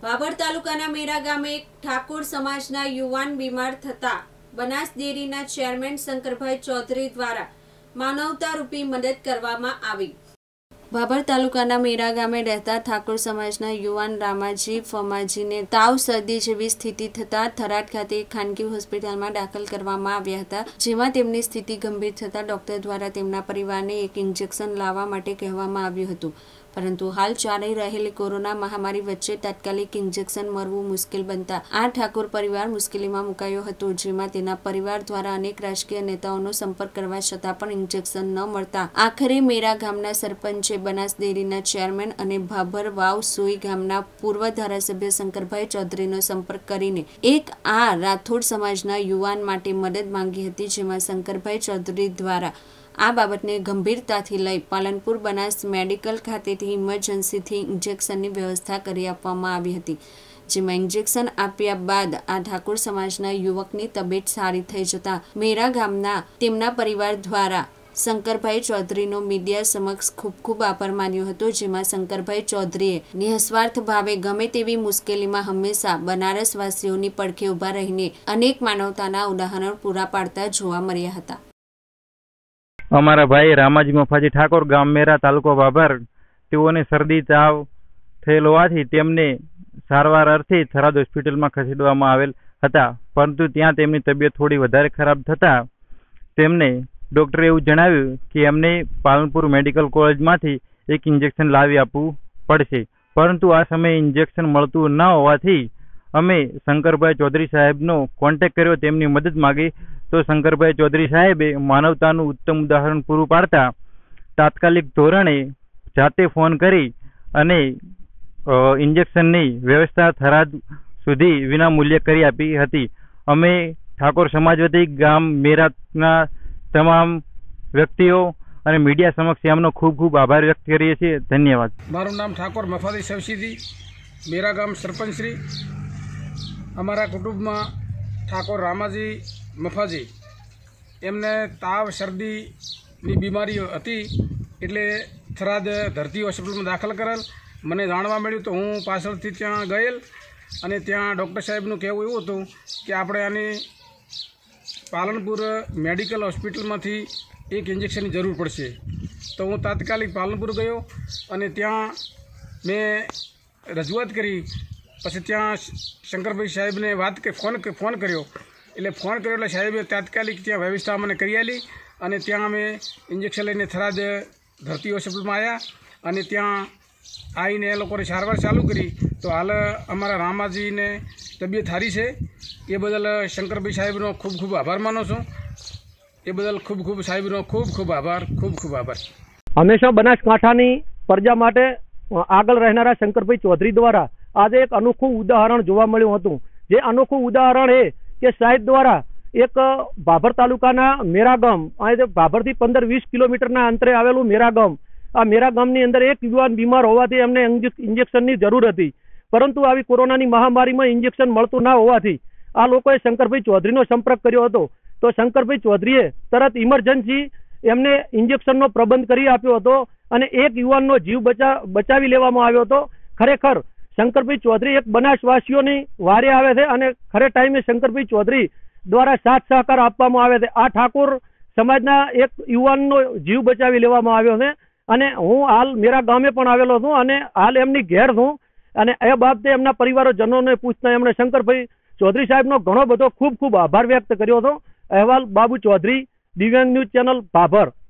ભાભર તાલુકાના મેરા ગામે એક ઠાકોર સમાજના યુવાન બીમાર થતા બનાસ ડેરીના ચેરમેન શંકરભાઈ ચૌધરી દ્વારા માનવતારૂપી મદદ કરવામાં આવી। ભાભર તાલુકાના મેરા ગામે રહેતા ઠાકોર સમાજના યુવાન રામાજી ફમાજીને તાવ શરદી જેવી સ્થિતિ થતા થરાદ ખાતે ખાનગી હોસ્પિટલમાં દાખલ કરવામાં આવ્યા હતા, જેમાં તેમની સ્થિતિ ગંભીર થતા ડોક્ટર દ્વારા તેમના પરિવારને એક ઇન્જેક્શન લાવવા માટે કહેવામાં આવ્યું હતું, પરંતુ હાલ ચાલી રહેલી કોરોના મહામારી વચ્ચે તાત્કાલિક ઇન્જેક્શન મળવું મુશ્કેલ બનતા આ ઠાકોર પરિવાર મુશ્કેલીમાં મુકાયો હતો, જેમાં તેના પરિવાર દ્વારા અનેક રાજકીય નેતાઓનો સંપર્ક કરવા છતાં પણ ઇન્જેક્શન ન મળતા આખરે મેરા ગામના સરપંચે બનાસ ડેરીના ચેરમેન અને ભાભર વાવ સોઈ ગામના પૂર્વ ધારાસભ્ય શંકરભાઈ ચૌધરીનો સંપર્ક કરીને એક આ રાઠોડ સમાજના યુવાન માટે મદદ માંગી હતી, જેમાં શંકરભાઈ ચૌધરી દ્વારા આ બાબતને ગંભીરતાથી લઈ પાલનપુર બનાસ મેડિકલ ખાતેથી ઇમરજન્સીથી ઇન્જેક્શનની વ્યવસ્થા કરી આપવામાં આવી હતી, જેમાં ઇન્જેક્શન આપ્યા બાદ આ ઠાકોર સમાજના યુવકની તબિયત સારી થઈ જતા મેરા ગામના તેમના પરિવાર દ્વારા શંકરભાઈ ચૌધરીનો મીડિયા સમક્ષ ખૂબ ખૂબ આભાર માન્યો હતો, જેમાં શંકરભાઈ ચૌધરીએ નિસ્વાર્થ ભાવે ગમે તેવી મુશ્કેલીમાં હંમેશા બનારસવાસીઓની પડખે ઊભા રહીને અનેક માનવતાના ઉદાહરણ પૂરા પાડતા જોવા મળ્યા હતા। અમારા ભાઈ રામાજી મફાજી ઠાકોર ગામ મેરા તાલુકો ભાભર તેઓને શરદી તાવ થયેલ હોવાથી તેમને સારવાર અર્થે થરાદ હોસ્પિટલમાં ખસેડવામાં આવેલ હતા, પરંતુ ત્યાં તેમની તબિયત થોડી વધારે ખરાબ થતાં તેમને ડૉક્ટરે એવું જણાવ્યું કે એમને પાલનપુર મેડિકલ કોલેજમાંથી એક ઇન્જેક્શન લાવી આપવું પડશે, પરંતુ આ સમયે ઇન્જેક્શન મળતું ન હોવાથી અમે શંકરભાઈ ચૌધરી સાહેબનો કોન્ટેક્ટ કર્યો, તેમની મદદ માગી તો શંકરભાઈ ચૌધરી સાહેબે માનવતાનું ઉત્તમ ઉદાહરણ પૂરું પાડતા તાત્કાલિક ધોરણે જાતે ફોન કરી અને ઇન્જેક્શનની વ્યવસ્થા થરાદ સુધી વિના મૂલ્યે કરી આપી હતી। અમે ઠાકોર સમાજ વતી ગામ મેરાના તમામ વ્યક્તિઓ અને મીડિયા સમક્ષ એમનો ખૂબ ખૂબ આભાર વ્યક્ત કરીએ છીએ। ધન્યવાદ। મારું નામ ઠાકોર મફાજી સવસીદી, મેરા ગામ સરપંચ શ્રી। અમારા કુટુંબમાં ઠાકોર રામાજી મફાજી એમને તાવ શરદીની બીમારી હતી, એટલે થરાદ ધરતી હોસ્પિટલમાં દાખલ કરેલ। મને જાણવા મળ્યું તો હું પાછળથી ત્યાં ગયેલ અને ત્યાં ડૉક્ટર સાહેબનું કહેવું એવું હતું કે આપણે આની પાલનપુર મેડિકલ હોસ્પિટલમાંથી એક ઇન્જેક્શનની જરૂર પડશે, તો હું તાત્કાલિક પાલનપુર ગયો અને ત્યાં મેં રજૂઆત કરી। પછી ત્યાં શંકરભાઈ સાહેબને ફોન કર્યો, એટલે સાહેબે તાત્કાલિક ત્યાં વ્યવસ્થા મને કરી આલી અને ત્યાં અમે ઇન્જેક્શન લઈને થરાદ ધરતી હોસ્પિટલમાં આવ્યા અને ત્યાં આવીને એ લોકોને સારવાર ચાલુ કરી। તો હાલ અમારા રામાજીને તબિયત સારી છે, એ બદલ શંકરભાઈ સાહેબનો ખૂબ ખૂબ આભાર માનું છું। એ બદલ સાહેબનો ખૂબ ખૂબ આભાર। હંમેશા બનાસકાંઠાની પ્રજા માટે આગળ રહેનારા શંકરભાઈ ચૌધરી દ્વારા આજે એક અનોખું ઉદાહરણ જોવા મળ્યું હતું। જે અનોખું ઉદાહરણ એ કે સાહેબ દ્વારા એક ભાભર તાલુકાના મેરા ગામ, ભાભરથી 15-20 કિલોમીટરના અંતરે આવેલું મેરા ગામ, આ મેરા ગામની અંદર એક યુવાન બીમાર હોવાથી એમને ઇન્જેક્શનની જરૂર હતી, પરંતુ આવી કોરોનાની મહામારીમાં ઇન્જેક્શન મળતું ના હોવાથી આ લોકોએ શંકરભાઈ ચૌધરીનો સંપર્ક કર્યો હતો। તો શંકરભાઈ ચૌધરીએ તરત ઇમરજન્સી એમને ઇન્જેક્શનનો પ્રબંધ કરી આપ્યો હતો અને એક યુવાનનો જીવ બચાવી લેવામાં આવ્યો હતો। ખરેખર શંકરભાઈ ચૌધરી એક બનાસવાસીઓની વારે આવે છે અને ખરે ટાઈમે શંકરભાઈ ચૌધરી દ્વારા સાથ સહકાર આપવામાં આવે છે। આ ઠાકોર સમાજના એક યુવાનનો જીવ બચાવી લેવામાં આવ્યો છે અને હું હાલ મેરા ગામે પણ આવેલો છું અને હાલ એમની ઘેર છું અને એ બાબતે એમના પરિવારજનોને પૂછતા એમણે શંકરભાઈ ચૌધરી સાહેબનો ઘણો બધો ખૂબ ખૂબ આભાર વ્યક્ત કર્યો હતો। અહેવાલ બાબુ ચૌધરી, દિવ્યાંગ ન્યૂઝ ચેનલ ભાભર।